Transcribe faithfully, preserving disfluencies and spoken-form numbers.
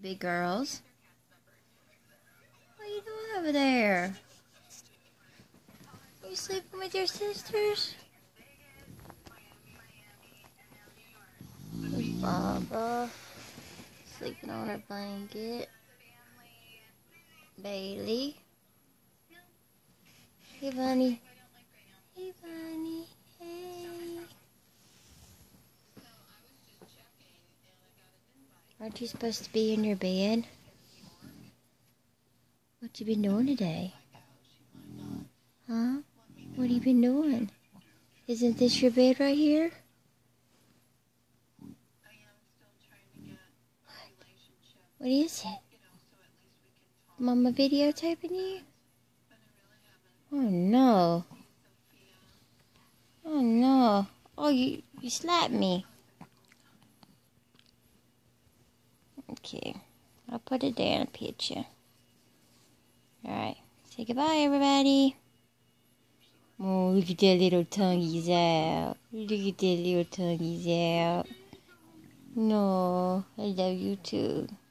big girls. What are you doing over there? You sleeping with your sisters? There's Baba sleeping on her blanket. Bailey. Hey, Bunny. Hey, Bunny. Hey. Aren't you supposed to be in your bed? What you been doing today? Huh? What have you been doing? Isn't this your bed right here? What is it? Mama videotaping you? Oh no. Oh no. Oh, you, you slapped me. Okay. I'll put it down and picture. Alright. Say goodbye, everybody. Oh, look at that little tongues out. Look at that little tongues out. No, I love you too.